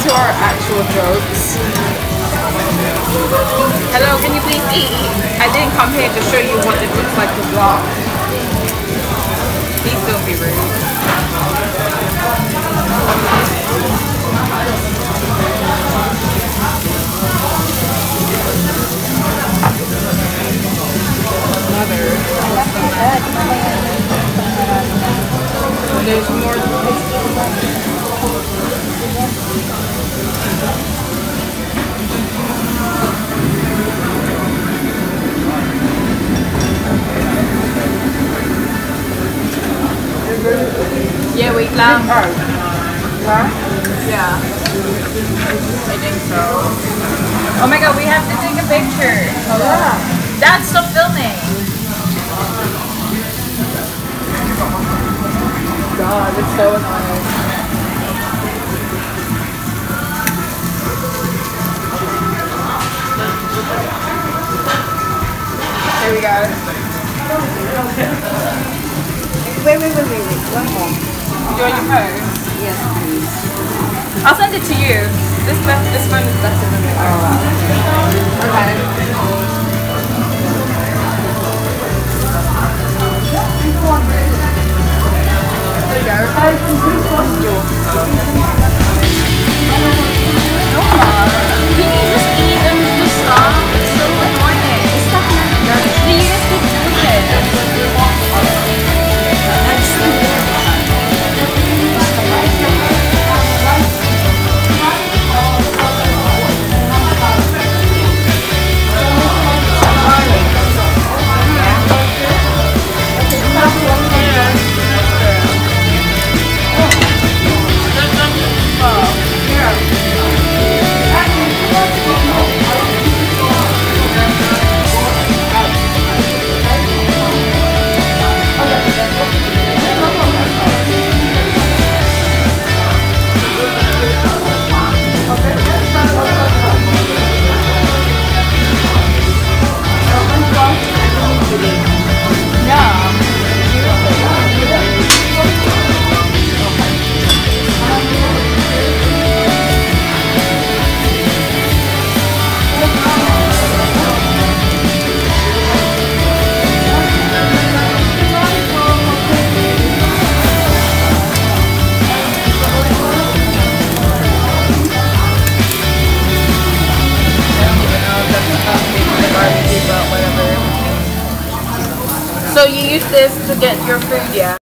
to our actual jokes. Hello, can you please eat? I didn't come here to show you what it looks like to vlog. Please don't be rude. There's more. Yeah, wait lang. Yeah. I think so. Oh my god, we have to take a picture. Oh yeah. Dad, stop filming. God, it's so annoying. There we go. Wait. One more. You want your phone? Yes, please. I'll send it to you. This phone is better than the other one. Okay. Can you just eat and just stop? It's so annoying. Do you just keep doing it? So you use this to get your food, yeah?